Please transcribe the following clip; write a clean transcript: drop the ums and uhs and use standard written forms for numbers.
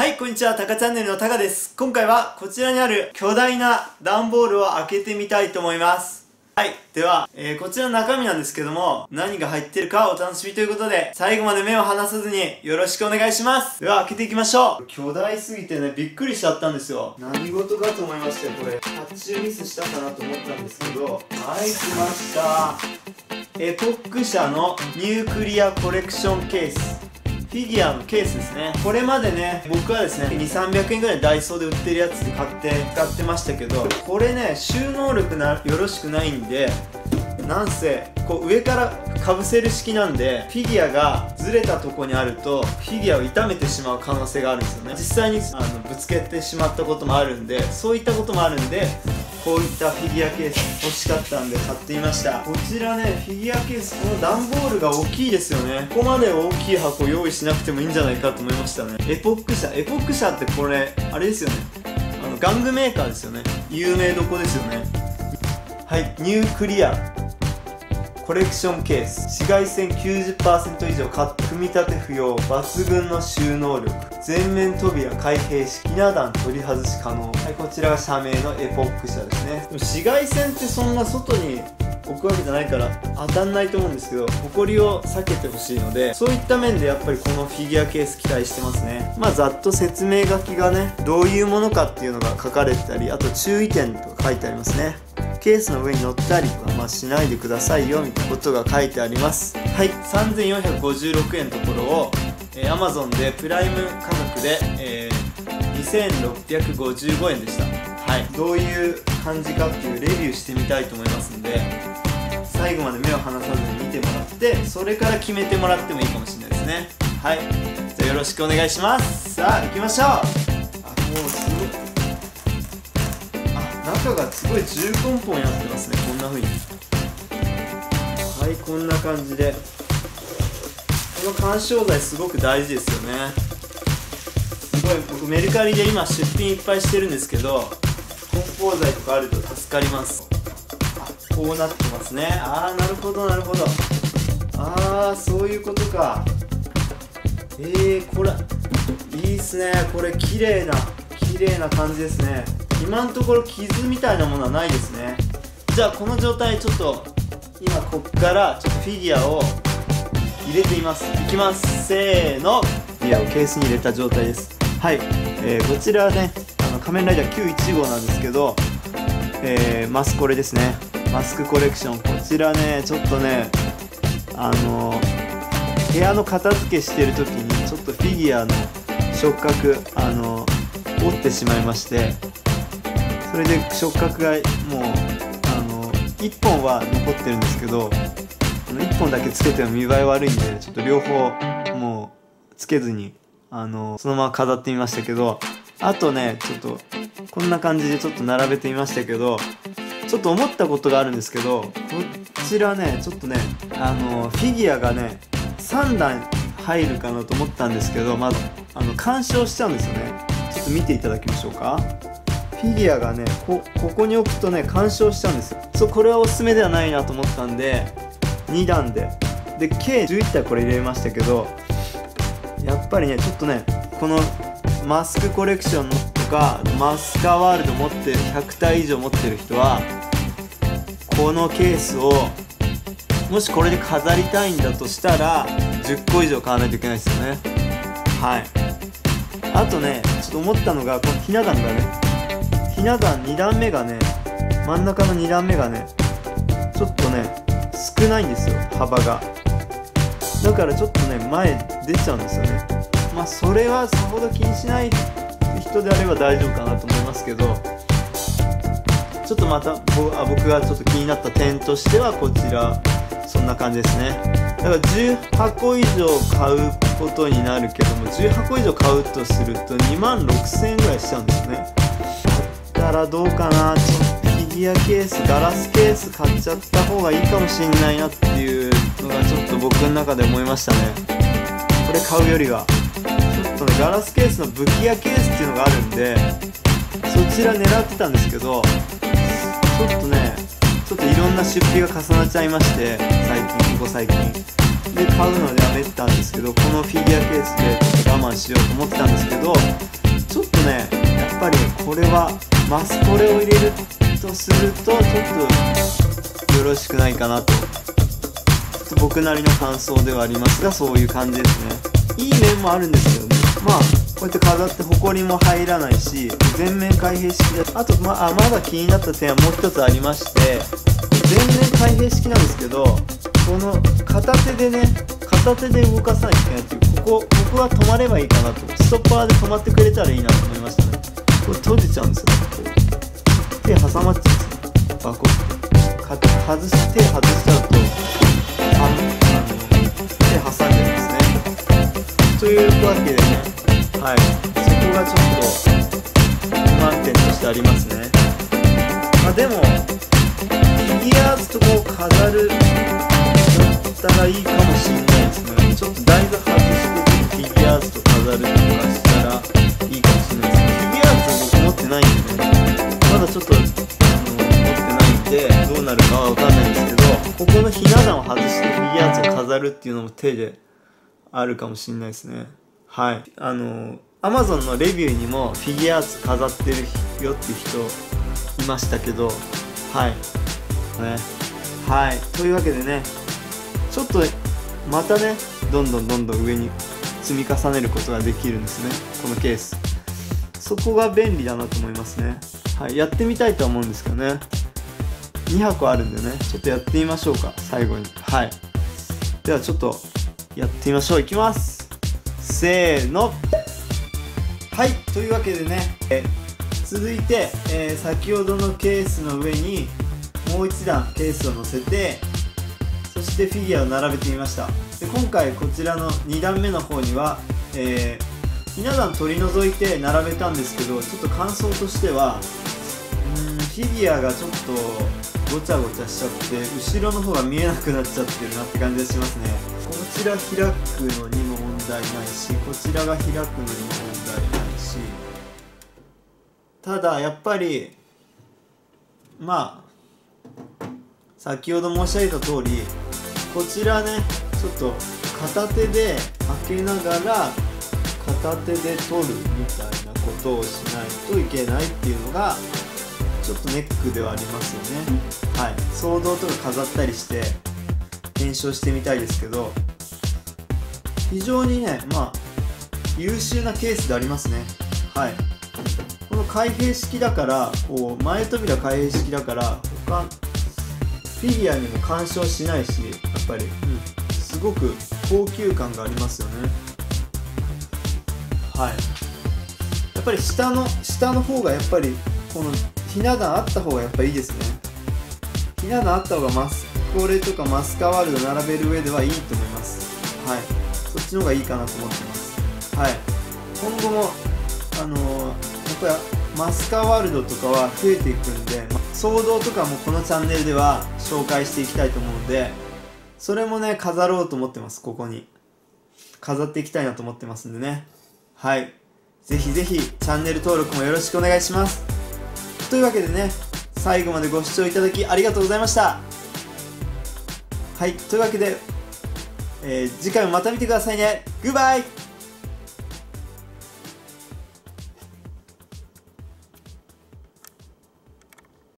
はい、こんにちは。タカチャンネルのタカです。今回はこちらにある巨大な段ボールを開けてみたいと思います。はい。では、こちらの中身なんですけども、何が入ってるかお楽しみということで、最後まで目を離さずによろしくお願いします。では、開けていきましょう。巨大すぎてね、びっくりしちゃったんですよ。何事かと思いましたよ、これ。発注ミスしたかなと思ったんですけど、はい、来ました。エポック社のニュークリアコレクションケース。フィギュアのケースですね。これまでね、僕はですね、2、300円ぐらいダイソーで売ってるやつで買って使ってましたけど、これね、収納力よろしくないんで、なんせ、こう上からかぶせる式なんで、フィギュアがずれたとこにあると、フィギュアを傷めてしまう可能性があるんですよね。実際にぶつけてしまったこともあるんで、そういったこともあるんで、こういったフィギュアケース欲しかったんで買ってみました。こちらね、フィギュアケース、この段ボールが大きいですよね。ここまで大きい箱用意しなくてもいいんじゃないかと思いましたね。エポック社ってこれあれですよね、玩具メーカーですよね。有名どこですよね。はい、ニュークリアコレクションケース、紫外線 90% 以上カット、組み立て不要、抜群の収納力、全面扉開閉式、ひな壇取り外し可能。はい、こちらが社名のエポック社ですね。でも紫外線ってそんな外に置くわけじゃないから当たんないと思うんですけど、ホコリを避けてほしいので、そういった面でやっぱりこのフィギュアケース期待してますね。まあざっと説明書きがね、どういうものかっていうのが書かれてたり、あと注意点とか書いてありますね。ケースの上に乗ったりとか、しないでくださいよみたいなことが書いてあります。はい、3456円のところを、Amazon でプライム価格で、2655円でした。はい、どういう感じかっていうレビューしてみたいと思いますんで、最後まで目を離さずに見てもらって、それから決めてもらってもいいかもしれないですね。はい、じゃあよろしくお願いします。さあ行きましょう。もうすごい、中がすごい重梱包になってますね。こんな風に、はい、こんな感じで、この緩衝材すごく大事ですよね。すごい、僕メルカリで今出品いっぱいしてるんですけど、梱包材とかあると助かります。こうなってますね。なるほどなるほど。そういうことか。これいいっすね。これ綺麗な感じですね。今のところ傷みたいなものはないですね。じゃあこの状態、ちょっと今こっからちょっとフィギュアを入れてみます。いきます、せーの。フィギュアをケースに入れた状態です。はい、こちらはね、仮面ライダー915なんですけど、マスコレですね。マスクコレクション。こちらね、ちょっとね、部屋の片付けしてる時にちょっとフィギュアの触覚折ってしまいまして、それで触覚がもう1本は残ってるんですけど、1本だけつけても見栄え悪いんで、ちょっと両方もうつけずにそのまま飾ってみましたけど、あとね、ちょっとこんな感じでちょっと並べてみましたけど、ちょっと思ったことがあるんですけど、こちらね、ちょっとね、フィギュアがね3段入るかなと思ったんですけど、干渉しちゃうんですよね。ちょっと見ていただきましょうか。フィギュアがね、ここに置くとね、干渉しちゃうんですよ。これはおすすめではないなと思ったんで、2段で計11体これ入れましたけど、やっぱりね、ちょっとね、このマスクコレクションとかマスカーワールド持ってる100体以上持ってる人は、このケースをもしこれで飾りたいんだとしたら10個以上買わないといけないですよね。はい、あとね、ちょっと思ったのが、このひな壇がね、ひな壇2段目がね、真ん中の2段目がね、ちょっとね少ないんですよ、幅が。だからちょっとね、前出ちゃうんですよね。それはさほど気にしない人であれば大丈夫かなと思いますけど、ちょっとまた僕がちょっと気になった点としては、こちらそんな感じですね。だから10箱以上買うことになるけども、10箱以上買うとすると26000円ぐらいしちゃうんですね。だったらどうかな、ちょっとフィギュアケース、ガラスケース買っちゃった方がいいかもしんないなっていうのがちょっと僕の中で思いましたね。これ買うよりはちょっとね、ガラスケースの武器屋ケースっていうのがあるんで、そちら狙ってたんですけど、ちょっとね、ちょっといろんな出費が重なっちゃいまして、ここ最近で買うのでやめてたんですけど、このフィギュアケースでちょっと我慢しようと思ってたんですけど、 これはこれを入れるとするとちょっとよろしくないかなと、ちょっと僕なりの感想ではありますが、そういう感じですね。いい面もあるんですけどね、まあこうやって飾ってホコリも入らないし、全面開閉式で、あとまだ気になった点はもう一つありまして、全面開閉式なんですけど、この片手で動かさないといけないっていう、僕は止まればいいかなと、ストッパーで止まってくれたらいいなと思いましたね。これ閉じちゃうんですよね。手挟まっちゃうんですよ、バコッて。手外しちゃうと手挟んじゃいますね。というわけでね、はい、そこがちょっと不満点としてありますね。でもフィギュアーズとかを飾るだったらいいかもしれないですね。ちょっと台座外してフィギュアーズと飾るとかしたらいいかもしれないですね。フィギュアーズ僕持ってないんでね、まだちょっと持ってないんでどうなるかは分かんないんですけど、ここのひな壇を外してフィギュアーズを飾るっていうのも手であるかもしれないですね。はい、Amazon のレビューにもフィギュアーズ飾ってるよっていう人いましたけど、はいね、はい、というわけでね、ちょっとまたね、どんどん上に積み重ねることができるんですね、このケース。そこが便利だなと思いますね。はい、やってみたいとは思うんですけどね。2箱あるんでね、ちょっとやってみましょうか、最後に。はい、ではちょっとやってみましょう。いきます、せーの。はい、というわけでね、続いて、先ほどのケースの上にもう一段ケースを乗せて、そしてフィギュアを並べてみました。で今回こちらの2段目の方には、ひな壇取り除いて並べたんですけど、ちょっと感想としてはフィギュアがちょっとごちゃごちゃしちゃって、後ろの方が見えなくなっちゃってるなって感じがしますね。こちら開くのにも問題ないし、こちらが開くのにも問題ないし、ただやっぱり先ほど申し上げた通り、こちらね、ちょっと片手で開けながら片手で取るみたいなことをしないといけないっていうのがちょっとネックではありますよね。はい、ソードとか飾ったりして検証してみたいですけど、非常にね、優秀なケースでありますね。はい、この開閉式だから、こう前扉開閉式だからフィギュアにも干渉しないし、やっぱり、すごく高級感がありますよね。はい、やっぱり下の方がやっぱりこのひな壇あった方がやっぱいいですね。ひな壇あった方がこれとかマスカワールド並べる上ではいいと思います。はい、そっちの方がいいかなと思ってます。はい、今後もやっぱりマスカワールドとかは増えていくんで、騒動とかもこのチャンネルでは紹介していきたいと思うので、それもね飾ろうと思ってます。ここに飾っていきたいなと思ってますんでね。はい、ぜひぜひチャンネル登録もよろしくお願いします。というわけでね、最後までご視聴いただきありがとうございました。はい、というわけで、次回もまた見てくださいね。グッバイ。